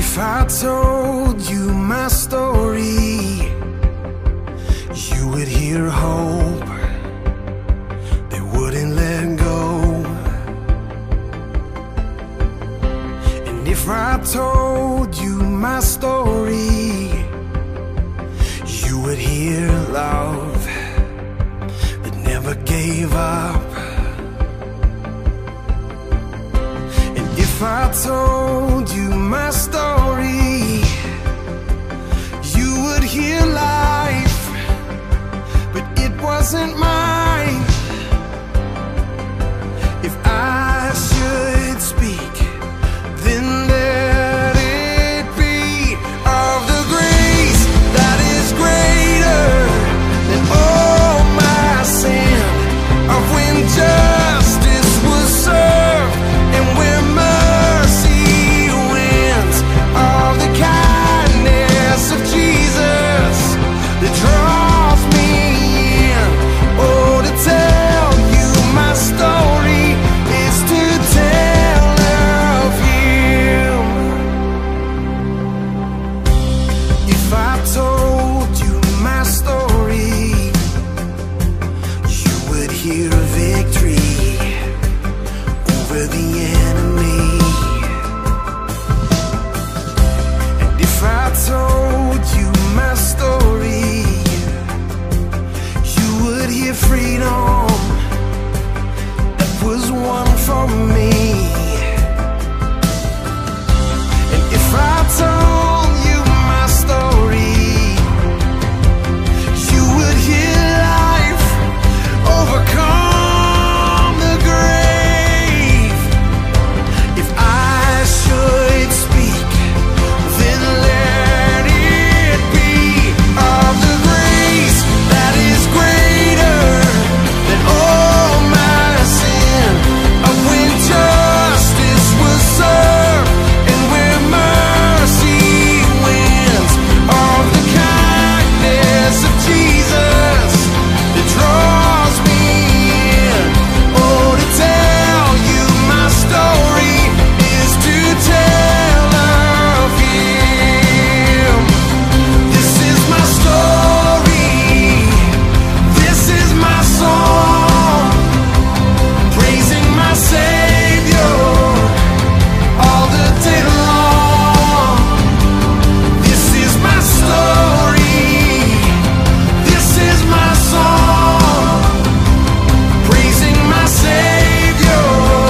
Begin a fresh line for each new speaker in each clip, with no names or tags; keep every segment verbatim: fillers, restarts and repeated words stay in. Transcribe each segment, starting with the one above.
If I told you my story, you would hear hope that wouldn't let go. And if I told you my story, you would hear love that never gave up. And if I told you my story, you would hear life, but it wasn't mine. If I should speak, then let it be of the grace that is greater than all my sin, of when justice was served and where mercy wins, of the kindness of Jesus that draws me in. Oh, to tell you my story is to tell of Him. If I told you my story, you would hear a victory over the enemy. And if I told you my story, you would hear freedom that was won for me. And if I told you my story, you would hear life overcome the grave. If I should speak, then let it be of the grace that is greater than all my sin, of when justice was served and where mercy wins, of the kindness of Jesus that draws me in. Oh, to tell you my story is to tell of Him. This is my story, this is my song, praising my Savior all the day long. This is my story, this is my song, praising my Savior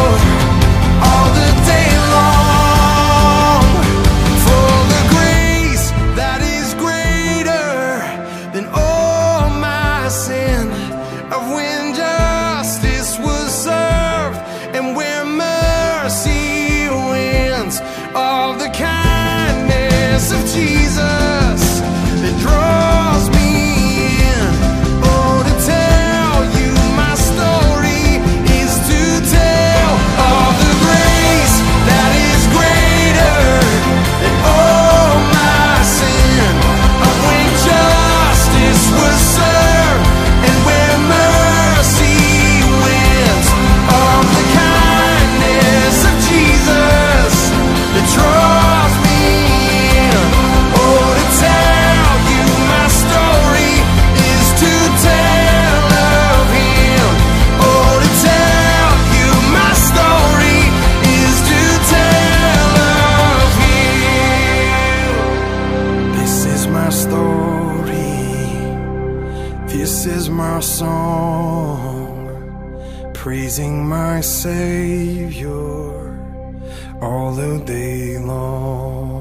all the day long. For the grace that is greater than all my sin, of when justice was served and where mercy wins, of the kindness of Jesus that draws me in. Oh, to tell you my story is to tell of the grace that is greater than all my sin, of when justice was served and where mercy wins, of the kindness of Jesus that draws me in. Oh, to tell you my story is to tell of Him. Oh, to tell you my story is to tell of Him. This is my story, this is my song, praising my Savior all the day long.